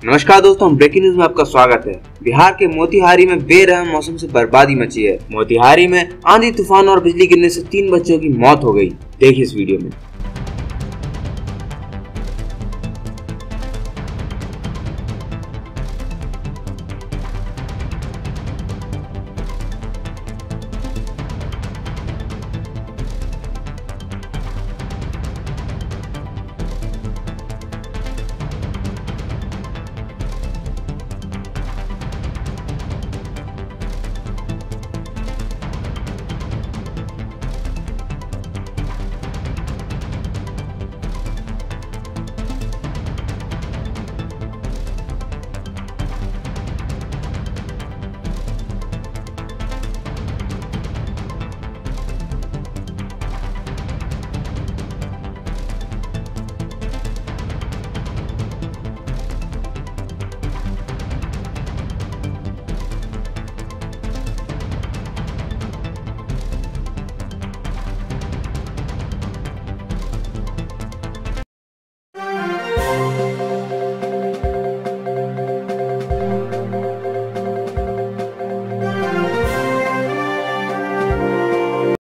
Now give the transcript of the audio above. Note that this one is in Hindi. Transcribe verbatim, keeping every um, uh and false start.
नमस्कार दोस्तों, ब्रेकिंग न्यूज में आपका स्वागत है। बिहार के मोतिहारी में बेरहम मौसम से बर्बादी मची है। मोतिहारी में आंधी तूफान और बिजली गिरने से तीन बच्चों की मौत हो गई। देखिए इस वीडियो में।